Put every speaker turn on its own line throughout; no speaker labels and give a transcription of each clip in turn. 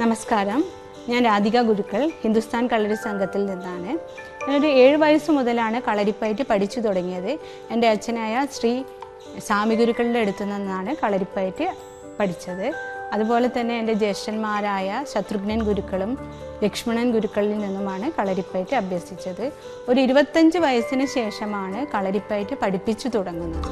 നമസ്കാരം, ഞാൻ രാധിക ഗുരുക്കൾ, ഹിന്ദുസ്ഥാൻ കളരി സംഘത്തിൽ നിന്നാണ്. ഞാനൊരു 7 വയസ്സ് മുതലാണ് കളരിപ്പയറ്റ് പഠിച്ചു തുടങ്ങിയത്. എൻ്റെ അച്ഛനായ ശ്രീ സ്വാമി ഗുരുക്കളുടെ അടുത്തു നിന്നാണ് കളരിപ്പയറ്റ് പഠിച്ചത്. അതുപോലെ തന്നെ എൻ്റെ ജ്യേഷ്ഠന്മാരായ ശത്രുഘ്നൻ ഗുരുക്കളും ലക്ഷ്മണൻ ഗുരുക്കളിൽ നിന്നുമാണ് കളരിപ്പയറ്റ് അഭ്യസിച്ചത്. ഒരു 25 വയസ്സിന് ശേഷമാണ് കളരിപ്പയറ്റ് പഠിപ്പിച്ചു തുടങ്ങുന്നത്.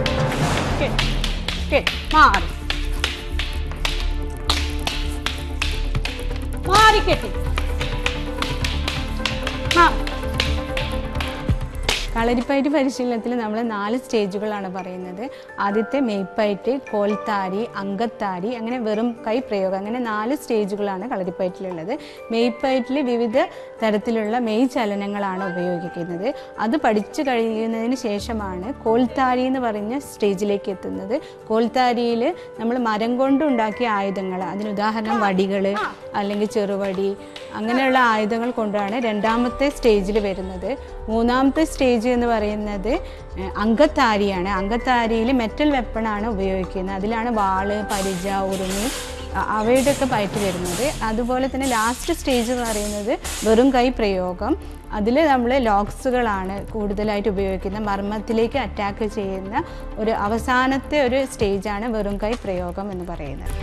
കളരിപ്പയറ്റ് പരിശീലനത്തിൽ നമ്മൾ 4 സ്റ്റേജുകളാണ് പറയുന്നത്. ആദ്യത്തെ മെയ്പ്പയറ്റ്, കോൽത്താരി, അങ്കത്താരി, അങ്ങനെ വെറും കൈ പ്രയോഗം, അങ്ങനെ 4 സ്റ്റേജുകളാണ് കളരിപ്പയറ്റിലുള്ളത്. മെയ്പ്പയറ്റിൽ വിവിധ തരത്തിലുള്ള മെയ് ചലനങ്ങളാണ് ഉപയോഗിക്കുന്നത്. അത് പഠിച്ചു കഴിയുന്നതിന് ശേഷമാണ് കോൽത്താരി എന്ന് പറഞ്ഞ സ്റ്റേജിലേക്ക് എത്തുന്നത്. കോൽത്താരിയിൽ നമ്മൾ മരം കൊണ്ടുണ്ടാക്കിയ ആയുധങ്ങൾ, അതിനുദാഹരണം വടികൾ അല്ലെങ്കിൽ ചെറുവടി, അങ്ങനെയുള്ള ആയുധങ്ങൾ കൊണ്ടാണ് രണ്ടാമത്തെ സ്റ്റേജിൽ വരുന്നത്. മൂന്നാമത്തെ സ്റ്റേജ് എന്ന് പറയുന്നത് അങ്കത്താരിയാണ്. അങ്കത്താരിയിൽ മെറ്റൽ വെപ്പണാണ് ഉപയോഗിക്കുന്നത്. അതിലാണ് വാള്, പരിച, ഉറുമി അവയുടെയൊക്കെ പയറ്റ് വരുന്നത്. അതുപോലെ തന്നെ ലാസ്റ്റ് സ്റ്റേജ് എന്ന് പറയുന്നത് വെറും കൈ പ്രയോഗം. അതിൽ നമ്മൾ ലോക്സുകളാണ് കൂടുതലായിട്ട് ഉപയോഗിക്കുന്നത്. മർമ്മത്തിലേക്ക് അറ്റാക്ക് ചെയ്യുന്ന ഒരു അവസാനത്തെ ഒരു സ്റ്റേജാണ് വെറും കൈ പ്രയോഗം എന്ന് പറയുന്നത്.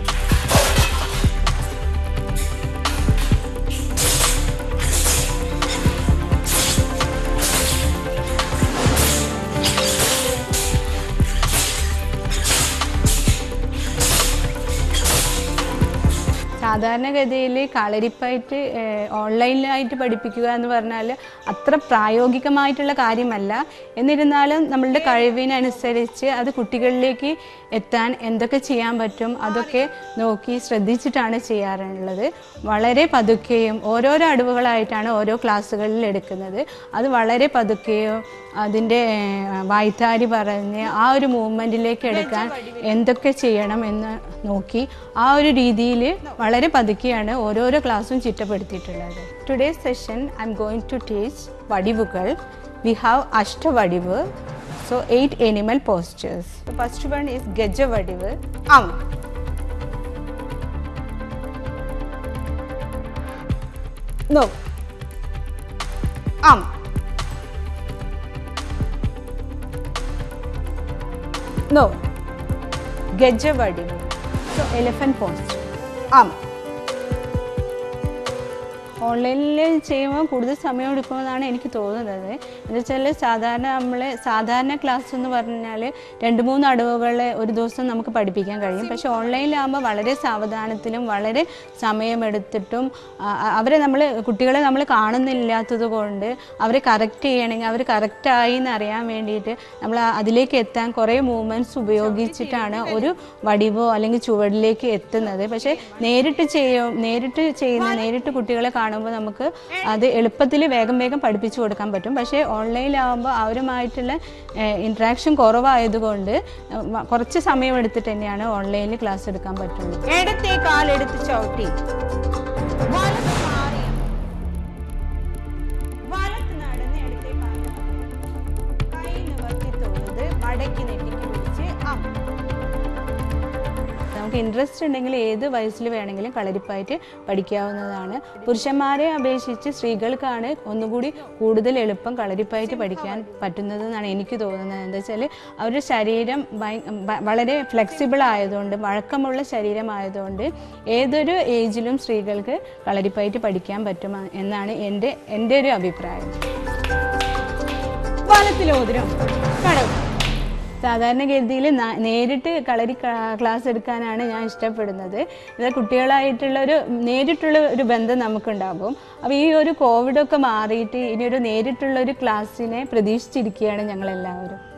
സാധാരണഗതിയിൽ കളരിപ്പയറ്റ് ഓൺലൈനിലായിട്ട് പഠിപ്പിക്കുക എന്ന് പറഞ്ഞാൽ അത്ര പ്രായോഗികമായിട്ടുള്ള കാര്യമല്ല. എന്നിരുന്നാലും നമ്മളുടെ കഴിവിനനുസരിച്ച് അത് കുട്ടികളിലേക്ക് എത്താൻ എന്തൊക്കെ ചെയ്യാൻ പറ്റും അതൊക്കെ നോക്കി ശ്രദ്ധിച്ചിട്ടാണ് ചെയ്യാറുള്ളത്. വളരെ പതുക്കെയും ഓരോരോ അടവുകളായിട്ടാണ് ഓരോ ക്ലാസ്സുകളിൽ എടുക്കുന്നത്. അത് വളരെ പതുക്കെയും അതിൻ്റെ വായ്ത്താരി പറഞ്ഞ് ആ ഒരു മൂവ്മെൻറ്റിലേക്ക് എടുക്കാൻ എന്തൊക്കെ ചെയ്യണം എന്ന് നോക്കി ആ ഒരു രീതിയിൽ വളരെ പതുക്കെയാണ് ഓരോരോ ക്ലാസ്സും ചിട്ടപ്പെടുത്തിയിട്ടുള്ളത്. Today's session I'm going to teach വടിവുകൾ. വി ഹാവ് അഷ്ടവടിവ്. So 8 animal postures. The first one is Gaja Vadivu. No. No. Gaja Vadivu. So elephant posture. ഓൺലൈനിൽ ചെയ്യുമ്പോൾ കൂടുതൽ സമയം എടുക്കുമെന്നാണ് എനിക്ക് തോന്നുന്നത്. എന്ന് വെച്ചാൽ സാധാരണ ക്ലാസ് എന്ന് പറഞ്ഞാൽ 2-3 അടവുകൾ ഒരു ദിവസം നമുക്ക് പഠിപ്പിക്കാൻ കഴിയും. പക്ഷേ ഓൺലൈനിലാകുമ്പോൾ വളരെ സാവധാനത്തിലും വളരെ സമയമെടുത്തിട്ടും കുട്ടികളെ നമ്മൾ കാണുന്നില്ലാത്തത് കൊണ്ട് അവരെ കറക്റ്റ് ചെയ്യണമെങ്കിൽ അവർ കറക്റ്റായി എന്നറിയാൻ വേണ്ടിയിട്ട് നമ്മൾ അതിലേക്ക് എത്താൻ കുറേ മൂവ്മെൻറ്റ്സ് ഉപയോഗിച്ചിട്ടാണ് ഒരു വടിവോ അല്ലെങ്കിൽ ചുവടിലേക്ക് എത്തുന്നത്. പക്ഷേ നേരിട്ട് കുട്ടികളെ കാണുമ്പോൾ നമുക്ക് അത് എളുപ്പത്തിൽ വേഗം പഠിപ്പിച്ചു കൊടുക്കാൻ പറ്റും. പക്ഷേ ഓൺലൈനിലാവുമ്പോൾ അവരുമായിട്ടുള്ള ഇൻട്രാക്ഷൻ കുറവായതുകൊണ്ട് കുറച്ച് സമയം എടുത്തിട്ട് തന്നെയാണ് ഓൺലൈനിൽ ക്ലാസ് എടുക്കാൻ പറ്റുള്ളൂ. ഇടത്തെ കാലെടുത്ത് ചവിട്ടി വലത്ത് മാറി വലത്ത് നടന്ന് ഇടത്തെ കാല് കൈ നിവർത്തി തൊഴുത് മടക്കി നെറ്റിക്ക് പിടിച്ച് നമുക്ക് ഇൻട്രസ്റ്റ് ഉണ്ടെങ്കിൽ ഏത് വയസ്സിൽ വേണമെങ്കിലും കളരിപ്പയറ്റ് പഠിക്കാവുന്നതാണ്. പുരുഷന്മാരെ അപേക്ഷിച്ച് സ്ത്രീകൾക്കാണ് ഒന്നുകൂടി കൂടുതൽ എളുപ്പം കളരിപ്പയറ്റ് പഠിക്കാൻ പറ്റുന്നതെന്നാണ് എനിക്ക് തോന്നുന്നത്. എന്താ വെച്ചാൽ അവരുടെ ശരീരം വളരെ ഫ്ലെക്സിബിൾ ആയതുകൊണ്ട്, വഴക്കമുള്ള ശരീരമായതുകൊണ്ട് ഏതൊരു ഏജിലും സ്ത്രീകൾക്ക് കളരിപ്പയറ്റ് പഠിക്കാൻ പറ്റും എന്നാണ് എൻ്റെ ഒരു അഭിപ്രായം. വലത്തിലോതിരം കടവ്. സാധാരണഗതിയിൽ നേരിട്ട് കളരി ക്ലാസ് എടുക്കാനാണ് ഞാൻ ഇഷ്ടപ്പെടുന്നത്. കുട്ടികളായിട്ടുള്ള നേരിട്ടുള്ള ഒരു ബന്ധം നമുക്കുണ്ടാകും. അപ്പോൾ ഈ ഒരു കോവിഡൊക്കെ മാറിയിട്ട് ഇനിയൊരു നേരിട്ടുള്ളൊരു ക്ലാസ്സിനെ പ്രതീക്ഷിച്ചിരിക്കുകയാണ് ഞങ്ങളെല്ലാവരും.